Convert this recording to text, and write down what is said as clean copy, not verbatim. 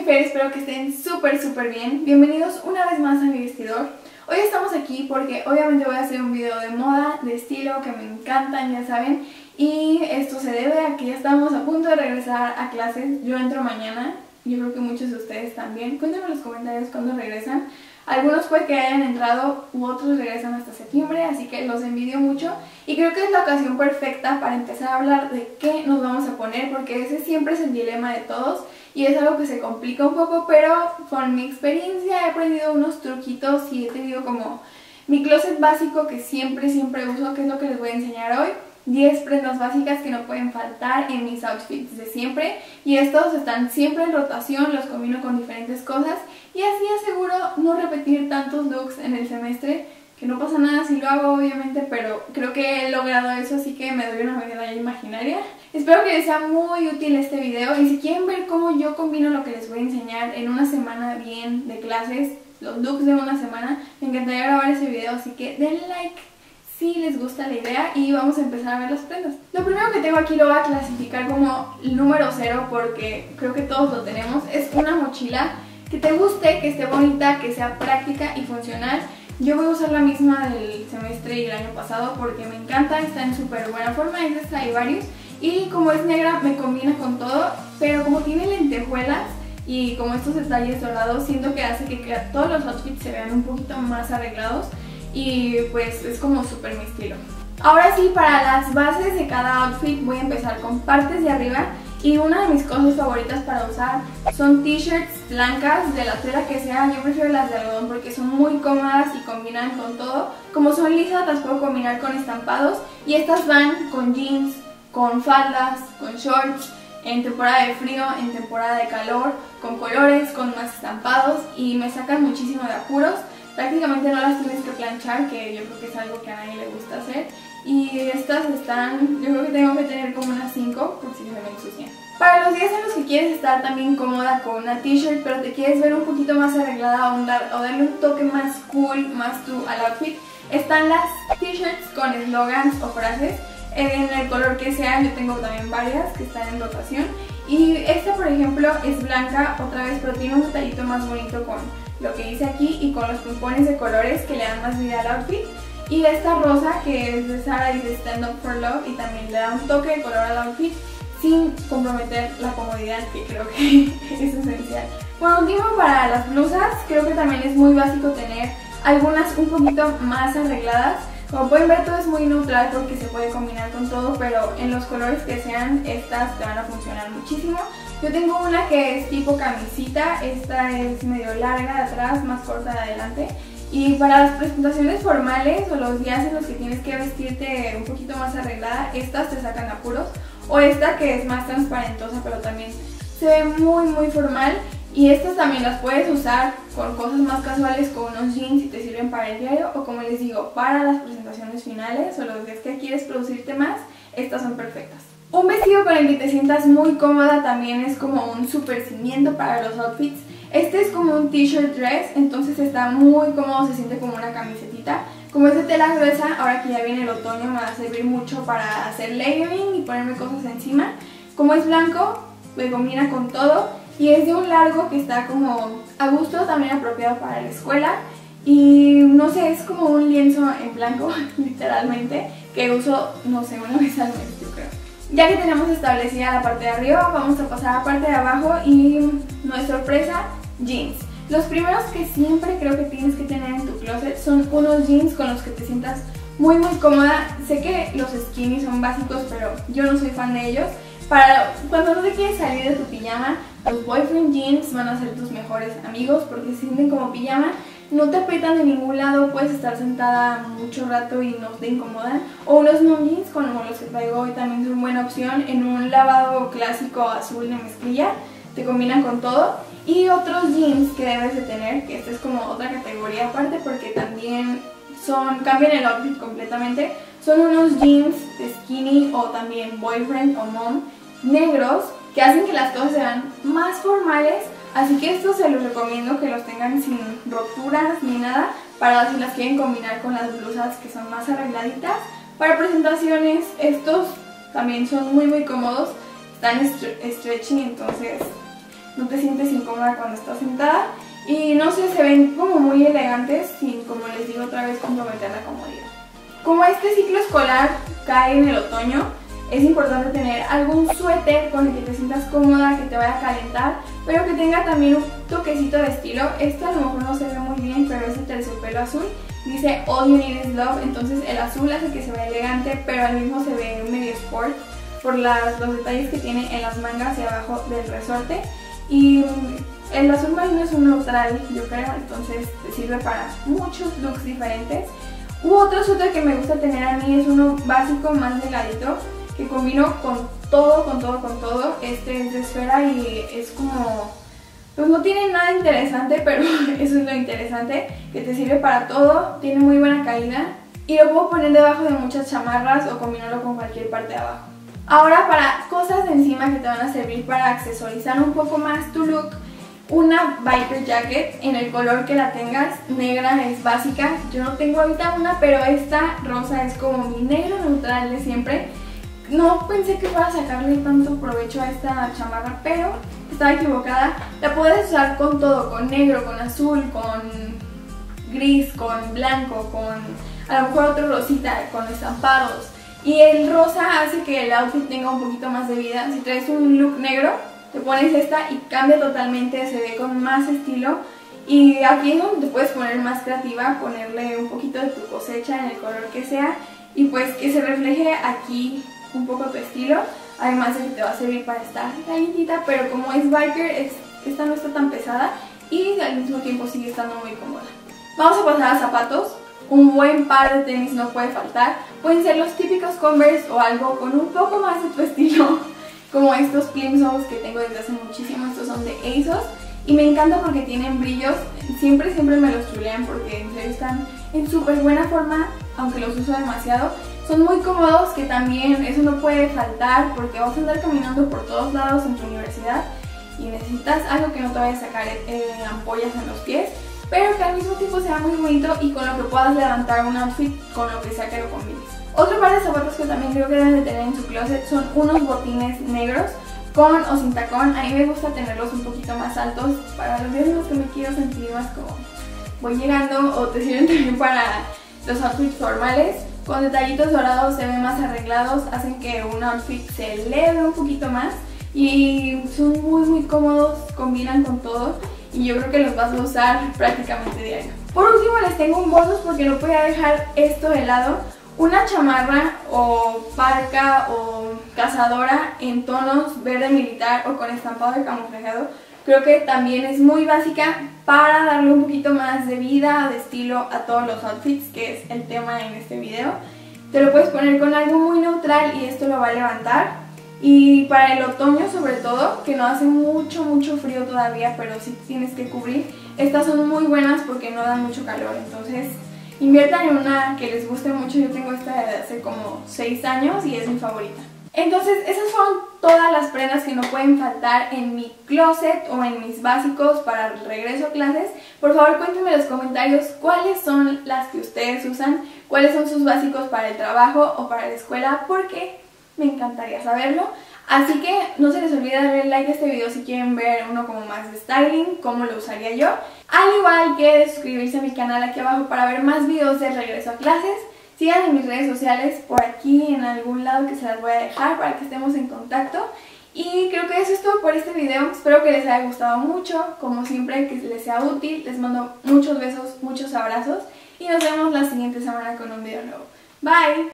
Fer, espero que estén súper bien. Bienvenidos una vez más a mi vestidor. Hoy estamos aquí porque obviamente voy a hacer un video de moda, de estilo, que me encantan, ya saben. Y esto se debe a que ya estamos a punto de regresar a clases. Yo entro mañana, yo creo que muchos de ustedes también. Cuéntenme en los comentarios cuándo regresan. Algunos puede que hayan entrado u otros regresan hasta septiembre, así que los envidio mucho. Y creo que es la ocasión perfecta para empezar a hablar de qué nos vamos a poner, porque ese siempre es el dilema de todos y es algo que se complica un poco, pero con mi experiencia he aprendido unos truquitos y he tenido como mi closet básico que siempre uso, que es lo que les voy a enseñar hoy. 10 prendas básicas que no pueden faltar en mis outfits de siempre, y estos están siempre en rotación, los combino con diferentes cosas y así aseguro no repetir tantos looks en el semestre, que no pasa nada si lo hago obviamente, pero creo que he logrado eso, así que me doy una medalla imaginaria. Espero que les sea muy útil este video, y si quieren ver cómo yo combino lo que les voy a enseñar en una semana bien de clases, los looks de una semana, me encantaría grabar ese video, así que denle like si les gusta la idea y vamos a empezar a ver las prendas. Lo primero que tengo aquí lo voy a clasificar como el número 0 porque creo que todos lo tenemos. Es una mochila que te guste, que esté bonita, que sea práctica y funcional. Yo voy a usar la misma del semestre y el año pasado porque me encanta, está en súper buena forma, es de Stradivarius y como es negra me combina con todo, pero como tiene lentejuelas y como estos detalles dorados, siento que hace que todos los outfits se vean un poquito más arreglados. Y pues es como súper mi estilo. Ahora sí, para las bases de cada outfit voy a empezar con partes de arriba. Y una de mis cosas favoritas para usar son t-shirts blancas de la tela que sea. Yo prefiero las de algodón porque son muy cómodas y combinan con todo. Como son lisas las puedo combinar con estampados. Y estas van con jeans, con faldas, con shorts, en temporada de frío, en temporada de calor, con colores, con más estampados y me sacan muchísimo de apuros. Prácticamente no las tienes que planchar, que yo creo que es algo que a nadie le gusta hacer. Y estas están, yo creo que tengo que tener como unas 5 por si se me ensucian. Para los días en los que quieres estar también cómoda con una t-shirt, pero te quieres ver un poquito más arreglada o darle un toque más cool, más tú al outfit, están las t-shirts con eslogans o frases en el color que sea. Yo tengo también varias que están en rotación. Y esta, por ejemplo, es blanca otra vez, pero tiene un detallito más bonito con lo que hice aquí y con los pompones de colores que le dan más vida al outfit. Y esta rosa que es de Zara y de Stand Up for Love y también le da un toque de color al outfit sin comprometer la comodidad, que creo que es esencial. Por último, para las blusas creo que también es muy básico tener algunas un poquito más arregladas. Como pueden ver, todo es muy neutral porque se puede combinar con todo, pero en los colores que sean, estas te van a funcionar muchísimo. Yo tengo una que es tipo camisita, esta es medio larga de atrás, más corta de adelante. Y para las presentaciones formales o los días en los que tienes que vestirte un poquito más arreglada, estas te sacan apuros. O esta que es más transparentosa, pero también se ve muy formal. Y estas también las puedes usar con cosas más casuales, con unos jeans y te sirven para el diario, o como les digo, para las presentaciones finales o los días que quieres producirte más, estas son perfectas. Un vestido con el que te sientas muy cómoda también es como un super cimiento para los outfits. Este es como un t-shirt dress, entonces está muy cómodo, se siente como una camisetita. Como es de tela gruesa, ahora que ya viene el otoño me va a servir mucho para hacer layering y ponerme cosas encima. Como es blanco, me combina con todo. Y es de un largo que está como a gusto, también apropiado para la escuela. Y no sé, es como un lienzo en blanco, literalmente, que uso, no sé, una vez al mes, yo creo. Ya que tenemos establecida la parte de arriba, vamos a pasar a la parte de abajo y no es sorpresa, jeans. Los primeros que siempre creo que tienes que tener en tu closet son unos jeans con los que te sientas muy cómoda. Sé que los skinny son básicos, pero yo no soy fan de ellos. Para cuando no te quieres salir de tu pijama, los boyfriend jeans van a ser tus mejores amigos porque se sienten como pijama, no te aprietan de ningún lado, puedes estar sentada mucho rato y no te incomodan. O unos mom jeans como los que traigo hoy también son buena opción en un lavado clásico azul de mezclilla, te combinan con todo. Y otros jeans que debes de tener, que esta es como otra categoría aparte porque también cambian el outfit completamente, son unos jeans de skinny o también boyfriend o mom negros que hacen que las cosas sean más formales, así que estos se los recomiendo que los tengan sin roturas ni nada, para si las quieren combinar con las blusas que son más arregladitas. Para presentaciones estos también son muy cómodos, están stretchy, entonces no te sientes incómoda cuando estás sentada. Y no sé, se ven como muy elegantes sin, como les digo otra vez, comprometer la comodidad. Como este ciclo escolar cae en el otoño, es importante tener algún suéter con el que te sientas cómoda, que te vaya a calentar, pero que tenga también un toquecito de estilo. Este a lo mejor no se ve muy bien, pero es de terciopelo azul. Dice All You Need Is Love, entonces el azul hace que se vea elegante, pero al mismo se ve medio sport por los detalles que tiene en las mangas y abajo del resorte. Y el azul marino es un neutral, yo creo, entonces te sirve para muchos looks diferentes. Otro suéter que me gusta tener a mí es uno básico más delgadito, que combino con todo, con todo. Este es de esfera y es como, pues no tiene nada interesante, pero eso es lo interesante, que te sirve para todo, tiene muy buena caída y lo puedo poner debajo de muchas chamarras o combinarlo con cualquier parte de abajo. Ahora, para cosas de encima que te van a servir para accesorizar un poco más tu look, una biker jacket en el color que la tengas, negra es básica. Yo no tengo ahorita una, pero esta rosa es como mi negro neutral de siempre. No pensé que fuera a sacarle tanto provecho a esta chamarra, pero estaba equivocada. La puedes usar con todo, con negro, con azul, con gris, con blanco, con a lo mejor otro rosita, con estampados. Y el rosa hace que el outfit tenga un poquito más de vida. Si traes un look negro, te pones esta y cambia totalmente, se ve con más estilo. Y aquí es donde te puedes poner más creativa, ponerle un poquito de tu cosecha en el color que sea y pues que se refleje aquí un poco tu estilo. Además de que te va a servir para estar calientita, pero como es biker, esta no está tan pesada y al mismo tiempo sigue estando muy cómoda. Vamos a pasar a zapatos. Un buen par de tenis no puede faltar. Pueden ser los típicos Converse o algo con un poco más de tu estilo, como estos plimsolls que tengo desde hace muchísimo. Estos son de ASOS y me encanta porque tienen brillos. Siempre me los chulean porque en serio están en súper buena forma, aunque los uso demasiado. Son muy cómodos, que también eso no puede faltar porque vas a andar caminando por todos lados en tu universidad y necesitas algo que no te vaya a sacar ampollas en los pies, pero que al mismo tiempo sea muy bonito y con lo que puedas levantar un outfit con lo que sea que lo combines. Otro par de zapatos que también creo que deben de tener en su closet son unos botines negros con o sin tacón. A mí me gusta tenerlos un poquito más altos para los días en los que me quiero sentir más como voy llegando, o te sirven también para los outfits formales. Con detallitos dorados se ven más arreglados, hacen que un outfit se eleve un poquito más y son muy cómodos, combinan con todo y yo creo que los vas a usar prácticamente diario. Por último les tengo un bonus porque no podía dejar esto de lado. Una chamarra o parca o cazadora en tonos verde militar o con estampado de camuflajeado creo que también es muy básica para darle un poquito más de vida, de estilo a todos los outfits, que es el tema en este video. Te lo puedes poner con algo muy neutral y esto lo va a levantar. Y para el otoño sobre todo, que no hace mucho frío todavía, pero sí tienes que cubrir, estas son muy buenas porque no dan mucho calor, entonces inviertan en una que les guste mucho. Yo tengo esta de hace como 6 años y es mi favorita. Entonces esas fueron todas las prendas que no pueden faltar en mi closet o en mis básicos para el regreso a clases. Por favor cuéntenme en los comentarios cuáles son las que ustedes usan, cuáles son sus básicos para el trabajo o para la escuela, porque me encantaría saberlo. Así que no se les olvide darle like a este video si quieren ver uno como más de styling, cómo lo usaría yo. Al igual que suscribirse a mi canal aquí abajo para ver más videos de regreso a clases. Sigan en mis redes sociales por aquí en algún lado que se las voy a dejar para que estemos en contacto. Y creo que eso es todo por este video. Espero que les haya gustado mucho. Como siempre, que les sea útil. Les mando muchos besos, muchos abrazos. Y nos vemos la siguiente semana con un video nuevo. Bye.